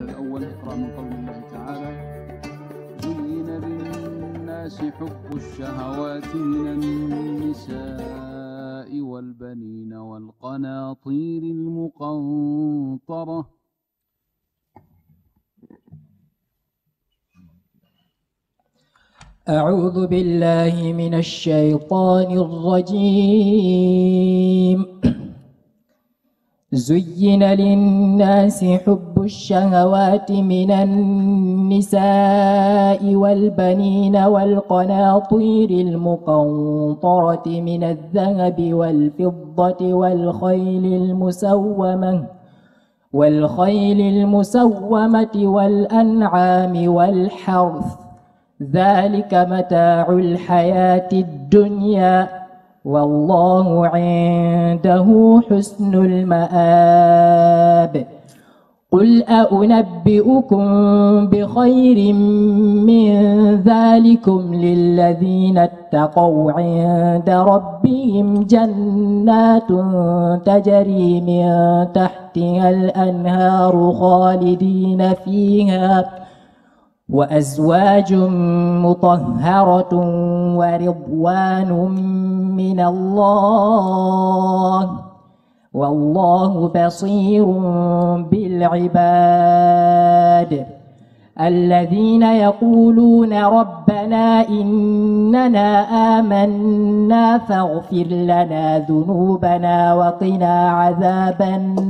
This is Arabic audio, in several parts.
الأول اقرأ من قول الله تعالى: زين للناس حب الشهوات من النساء والبنين والقناطير المقنطرة. أعوذ بالله من الشيطان الرجيم. زين للناس حب الشهوات من النساء والبنين والقناطير المقنطرة من الذهب والفضة والخيل المسومة والأنعام والحرث، ذلك متاع الحياة الدنيا والله عنده حسن المآب. قل أنبئكم بخير من ذلكم للذين اتقوا عند ربهم جنات تجري من تحتها الأنهار خالدين فيها وأزواج مطهرة ورضوان من الله والله بصير بالعباد. الذين يقولون ربنا إننا آمنا فاغفر لنا ذنوبنا وقنا عذاب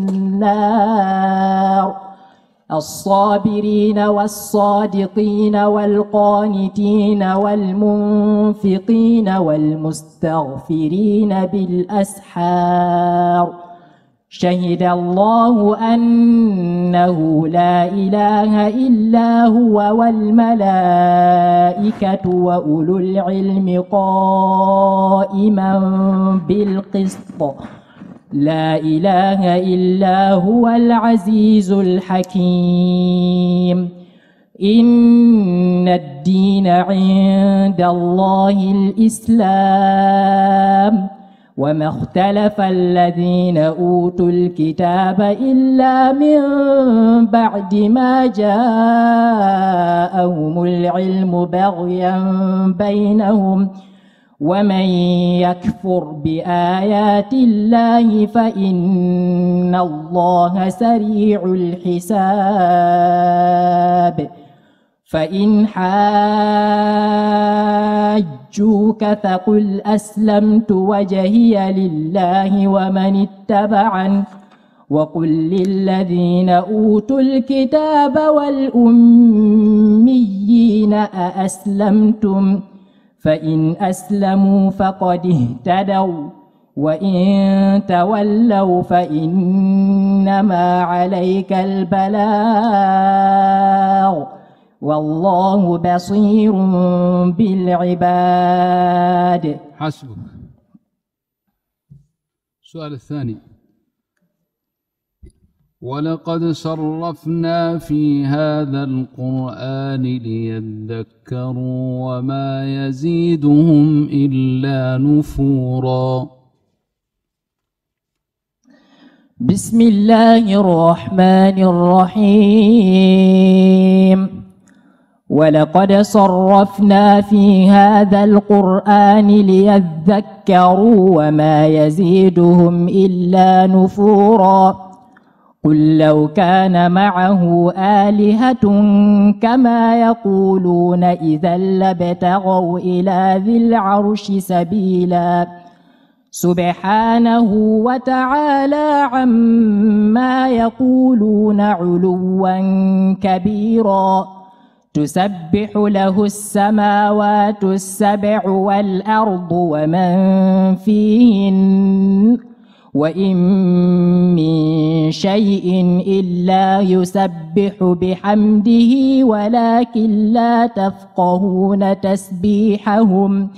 النار. الصابرين والصادقين والقانتين والمنفقين والمستغفرين بالأسحار. شهد الله أنه لا إله إلا هو والملائكة وأولو العلم قائما بالقسط. لا إله إلا هو العزيز الحكيم. إن الدين عند الله الإسلام وما اختلف الذين أوتوا الكتاب إلا من بعد ما جاءهم العلم بغيا بينهم ومن يكفر بآيات الله فإن الله سريع الحساب. فإن حاجوك فقل أسلمت وجهي لله ومن اتبعني وقل للذين أوتوا الكتاب والأميين أأسلمتم فإن أسلموا فقد اهتدوا وإن تولوا فإنما عليك البلاغ والله بصير بالعباد. حسبك. السؤال الثاني: ولقد صرفنا في هذا القرآن ليذكروا وما يزيدهم إلا نفورا. بسم الله الرحمن الرحيم. ولقد صرفنا في هذا القرآن ليذكروا وما يزيدهم إلا نفورا. قل لو كان معه آلهة كما يقولون إذا لابتغوا إلى ذي العرش سبيلا. سبحانه وتعالى عما يقولون علوا كبيرا. تسبح له السماوات السبع والأرض ومن فيهن وإن من شيء إلا يسبح بحمده ولكن لا تفقهون تسبيحهم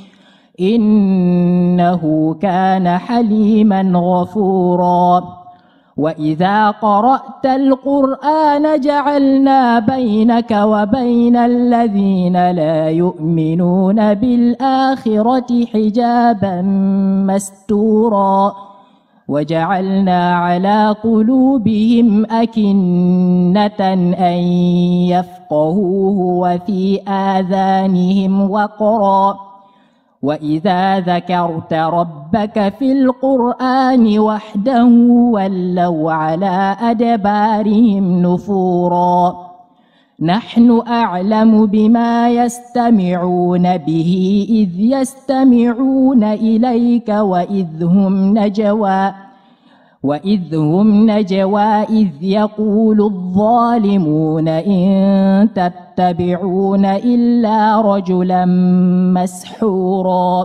إنه كان حليما غفورا. وإذا قرأت القرآن جعلنا بينك وبين الذين لا يؤمنون بالآخرة حجابا مستورا وجعلنا على قلوبهم أكنة أن يفقهوه وفي آذانهم وقرا وإذا ذكرت ربك في القرآن وحده ولوا على أدبارهم نفورا نحن أعلم بما يستمعون به إذ يستمعون إليك وإذ هم نجوى إذ يقول الظالمون إن تتبعون إلا رجلا مسحورا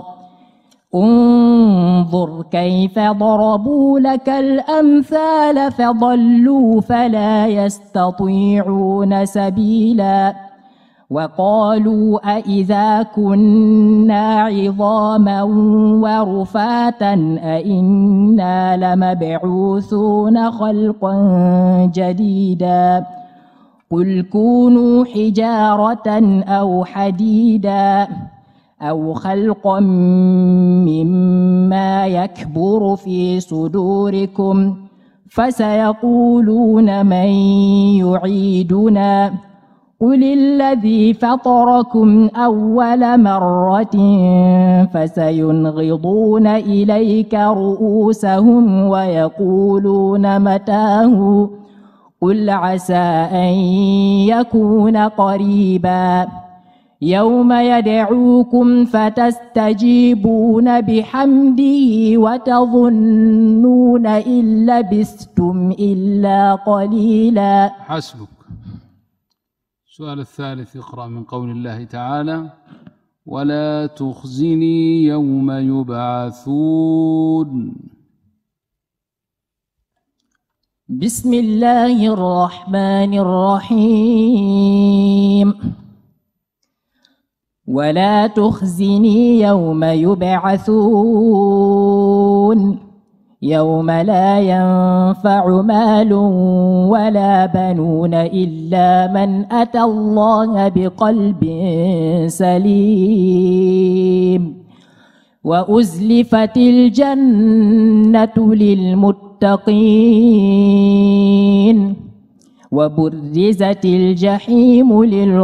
انظر كيف ضربوا لك الأمثال فضلوا فلا يستطيعون سبيلا وقالوا أإذا كنا عظاما ورفاتا أإنا لمبعوثون خلقا جديدا قل كونوا حجارة أو حديدا أو خلقا مما يكبر في صدوركم فسيقولون من يعيدنا قل الذي فطركم أول مرة فسينغضون إليك رؤوسهم ويقولون متاه قل عسى أن يكون قريبا يوم يدعوكم فتستجيبون بحمده وتظنون إن لبثتم إلا قليلا. حسبك. السؤال الثالث اقرأ من قول الله تعالى ولا تخزني يوم يبعثون. بسم الله الرحمن الرحيم ولا تخزني يوم يبعثون يوم لا ينفع مال ولا بنون إلا من أتى الله بقلب سليم وأزلفت الجنة للمتقين وبرزت الجحيم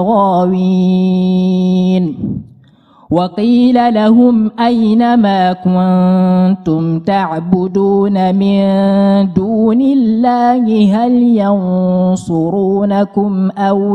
للغاوين وقيل لهم أين ما كنتم تعبدون من دون الله هل ينصرونكم أو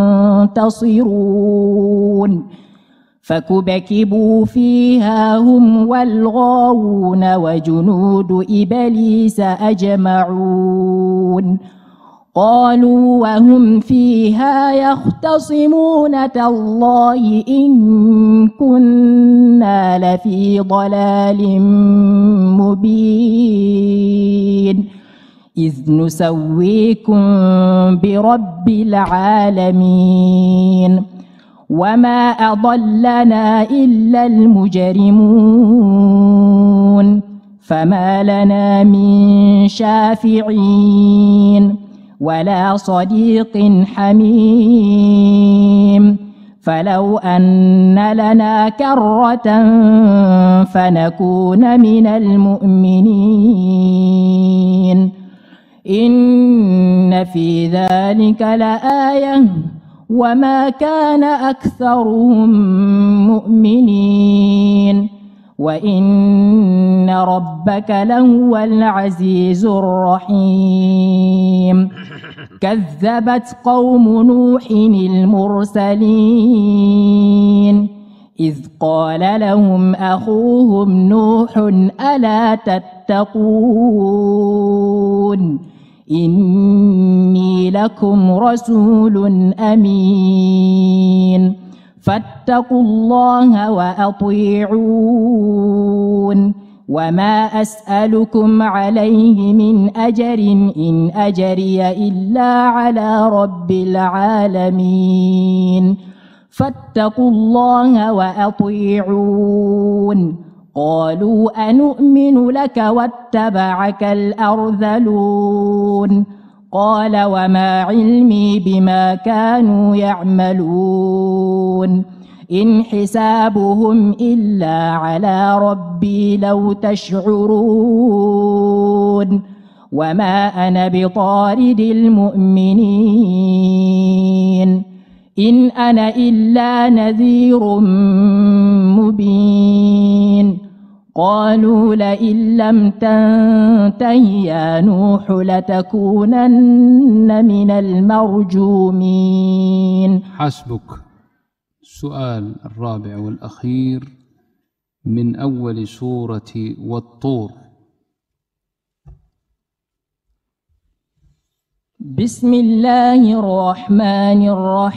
ينتصرون فكبكبوا فيها هم والغاوون وجنود إبليس أجمعون قالوا وهم فيها يختصمون تالله إن كنا لفي ضلال مبين إذ نسويكم برب العالمين وما أضلنا إلا المجرمون فما لنا من شافعين ولا صديق حميم فلو أن لنا كرة فنكون من المؤمنين إن في ذلك لآية وما كان أكثرهم مؤمنين وإن ربك لهو العزيز الرحيم كذبت قوم نوح المرسلين إذ قال لهم أخوهم نوح ألا تتقون إني لكم رسول أمين فاتقوا الله وأطيعون وما أسألكم عليه من أجر إن أجري إلا على رب العالمين فاتقوا الله وأطيعون قالوا أنؤمن لك واتبعك الأرذلون قال وما علمي بما كانوا يعملون إن حسابهم إلا على ربي لو تشعرون يعملون وما أنا بطارد المؤمنين إن أنا إلا نذير مبين قالوا لئن لم تنته يا نوح لتكونن من المرجومين. حسبك. السؤال الرابع والأخير من أول سورة والطور. بسم الله الرحمن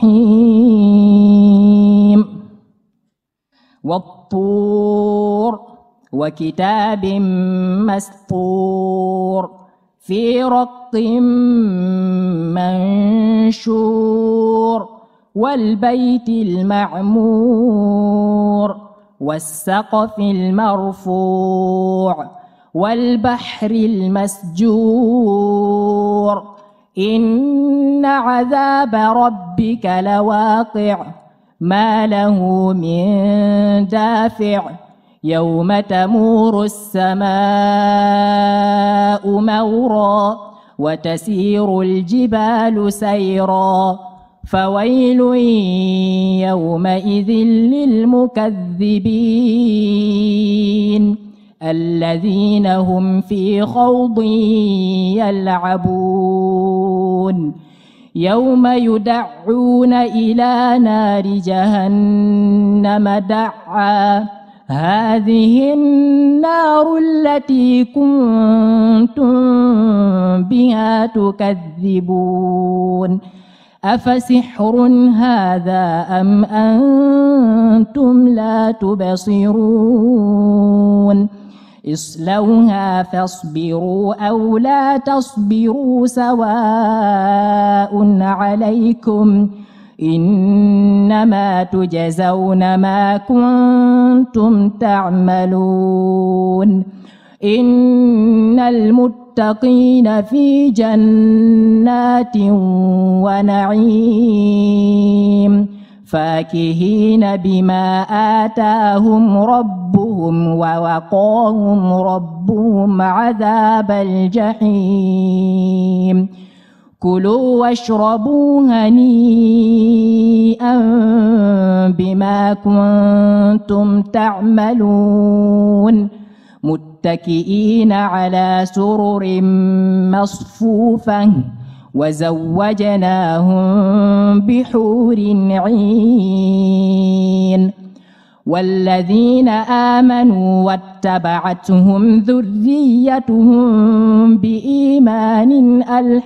الرحيم والطور وكتاب مسطور في رق منشور والبيت المعمور والسقف المرفوع والبحر المسجور إن عذاب ربك لواقع ما له من دافع يوم تمور السماء مورا وتسير الجبال سيرا فويل يومئذ للمكذبين الذين هم في خوض يلعبون يوم يدعون إلى نار جهنم دعا هذه النار التي كنتم بها تكذبون أفسحر هذا أم أنتم لا تبصرون اصلوها فاصبروا أو لا تصبروا سواء عليكم إنما تجزون ما كنتم تعملون إن المتقين في جنات ونعيم فاكهين بما آتاهم ربهم ووقاهم ربهم عذاب الجحيم كلوا واشربوا هنيئا بما كنتم تعملون متكئين على سرر مصفوفة وزوجناهم بحور عين والذين آمنوا واتبعتهم ذريتهم بإيمان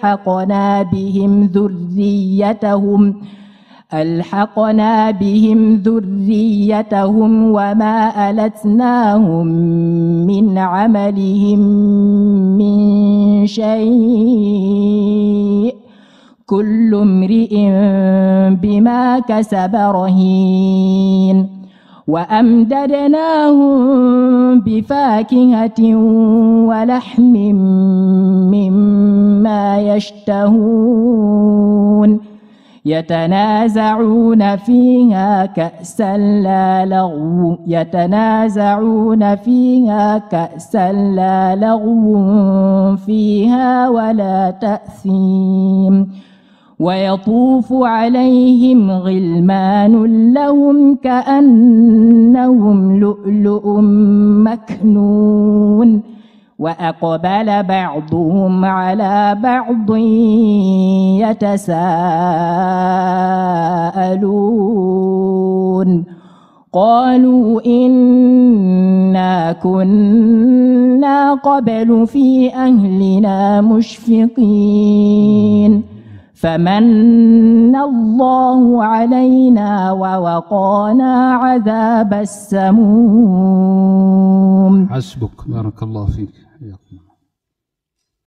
ألحقنا بهم ذريتهم وما ألتناهم من عملهم من شيء كل امرئ بما كسب رهين وأمددناهم بفاكهة ولحم مما يشتهون يتنازعون فيها كأسا لا لغو فيها ولا تأثيم ويطوف عليهم غلمان لهم كأنهم لؤلؤ مكنون وأقبل بعضهم على بعض يتساءلون قالوا إنا كنا قبل في أهلنا مشفقين فمن الله علينا ووقانا عذاب السموم. حسبك. بارك الله فيك.